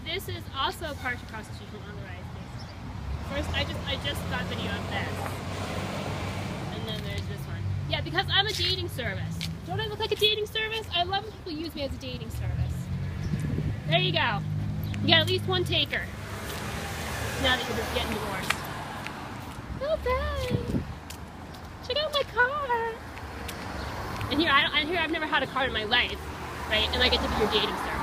this is also a partial cross street from On the Rise, basically. First, I just got video of this. And then there's this one. Yeah, because I'm a dating service. Don't I look like a dating service? I love when people use me as a dating service. There you go. You got at least one taker. Now that you're getting divorced. Alben! Check out my car! And here, I've never had a car in my life, right? And I get to be your dating service.